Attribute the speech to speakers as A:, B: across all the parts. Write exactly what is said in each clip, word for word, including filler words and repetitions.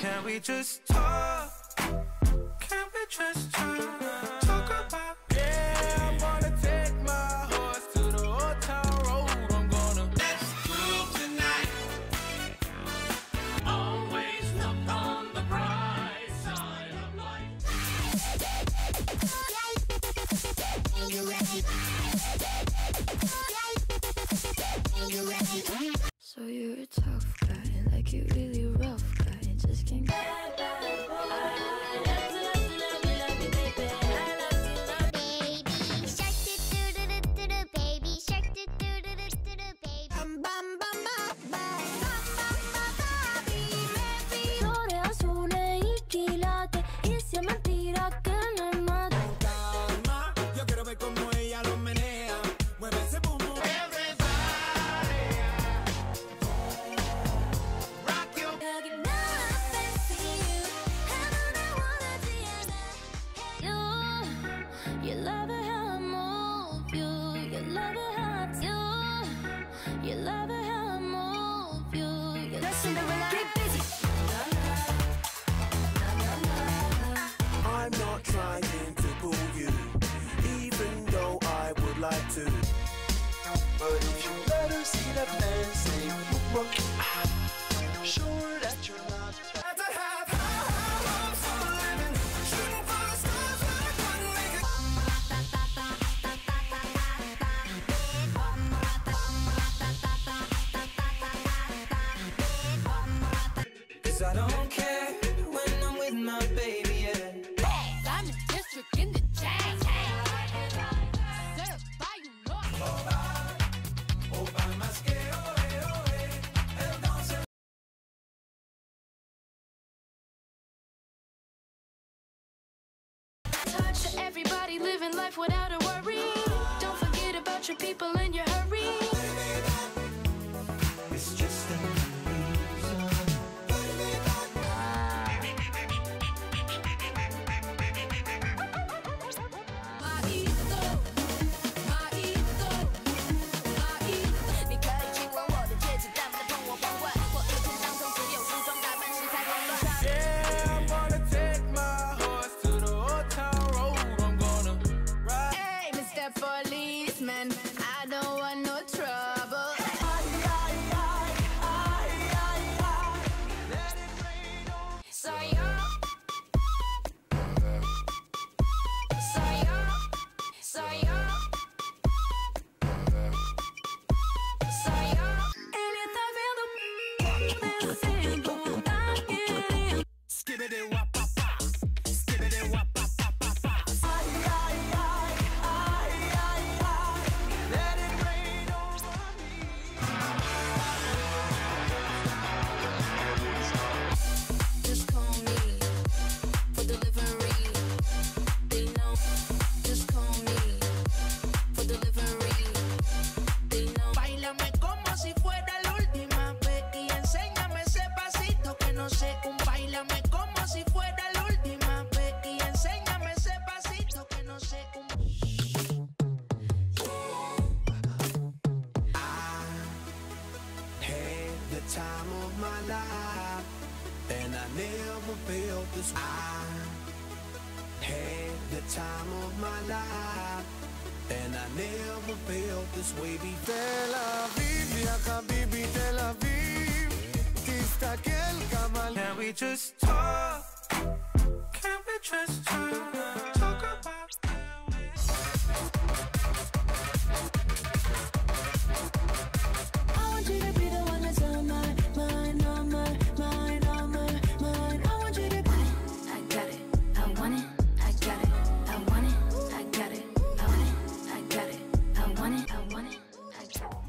A: Can we just talk? Can we just talk? Talk about. Yeah, I'm gonna take my horse to the old town road. I'm gonna. Let's groove tonight.
B: Always look on the bright side of life.
C: You ready? You ready?
D: So you're a tough guy, like you really rough guy, just can't get
A: like to. But if you let her see that fancy look, show her that you're not bad to have. High hopes for a living, shooting for the stars like one nigga. 'Cause I don't care when I'm with my baby, yeah.
E: I'm a district in the jazz.
D: everybody living life without a worry. Don't forget about your people in your hurry.
A: It's just an illusion.
D: Policeman, I don't want no trouble. So you, so you, so you, so you. Ele tá vendo descendo, tá querendo.
A: Skibbity wap pop pop, skibbity wap pop pop pop pop. Ay ay ay ay ay ay, let it rain over me.
D: Just call me for delivery. They know. Just call me for delivery. They know.
F: Báilame como si fuera la última vez y enséñame ese pasito que no sé. Un báilame como si fuera la última vez y enséñame ese pasito que no sé. Un
A: I had the time of my life, and I never felt this. I had the time of my life, and I never felt this way before. Tel Aviv, ya habibi, Tel Aviv, tistakel kamal. Can we just talk? Can we just talk? Talk about.
D: I want you to be the one that's on my mind, on my mind, on my mind. I want you to be. I got it. I want it. I got it. I want it. I got it. I want it. I got it. I want it. I want it. I got it.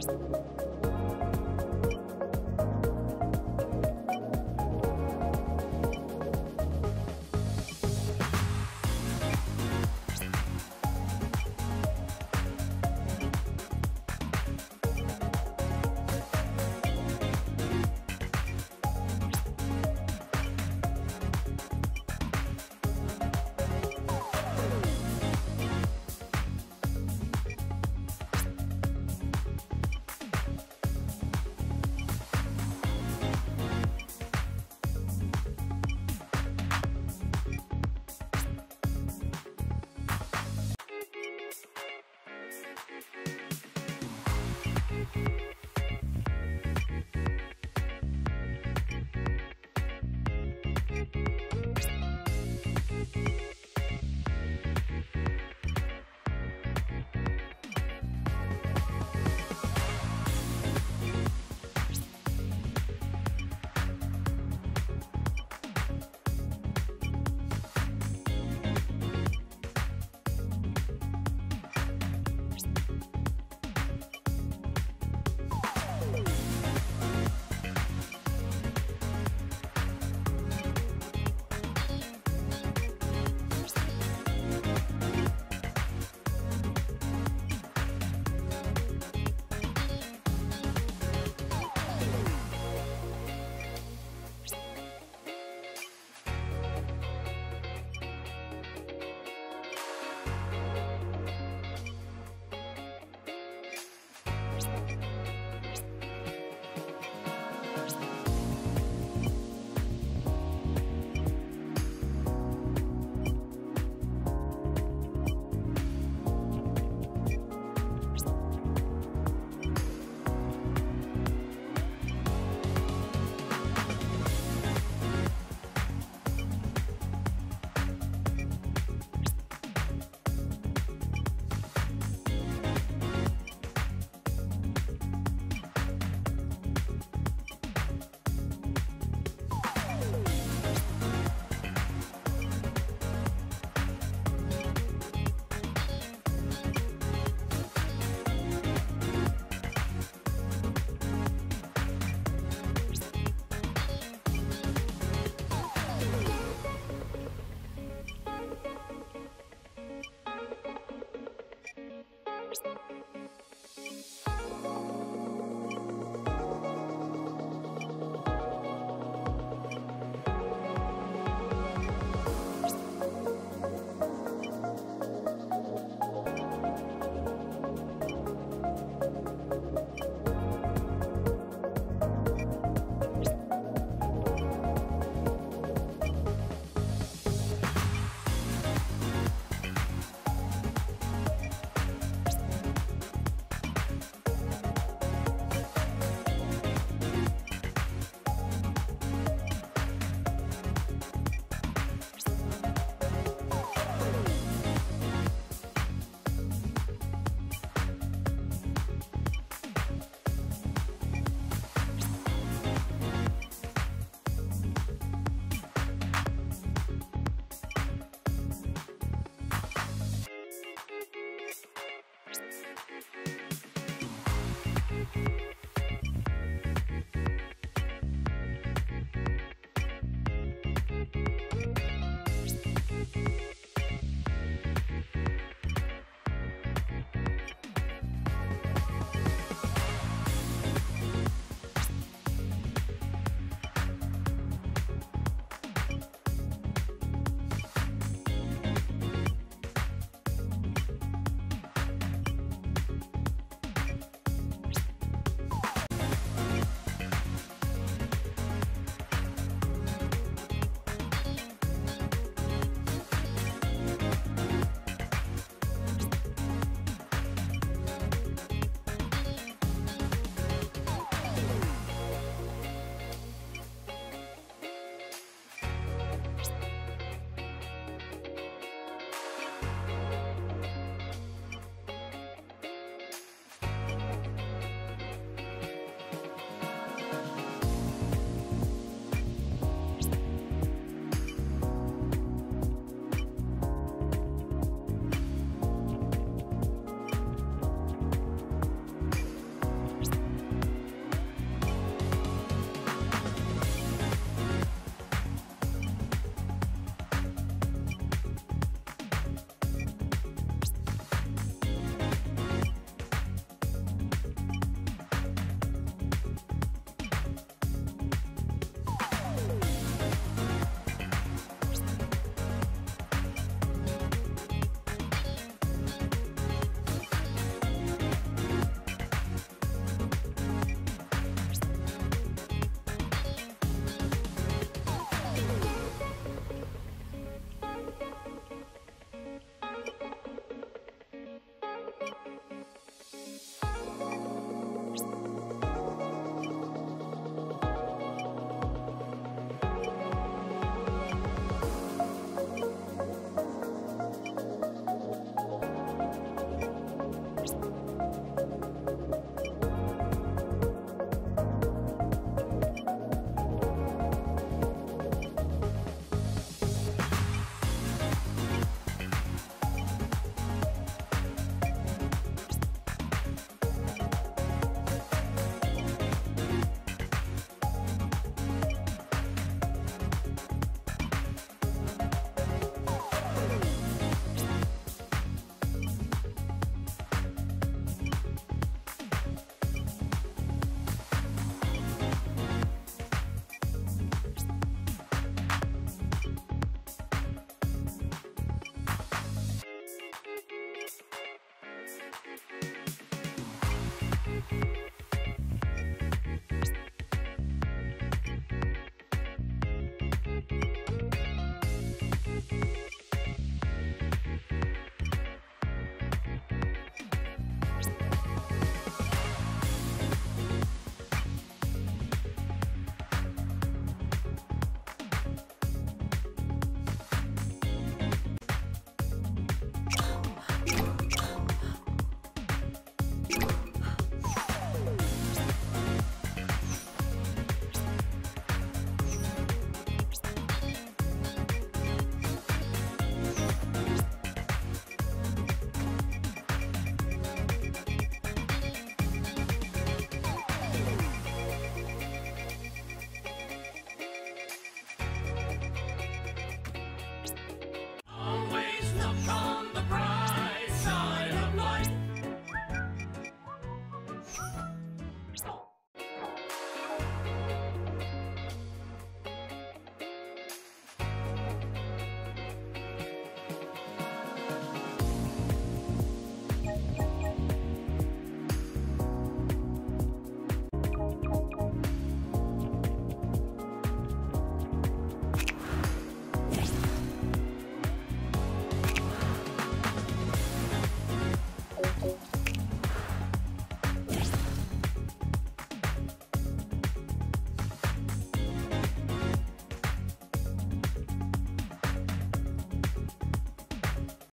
D: Bye.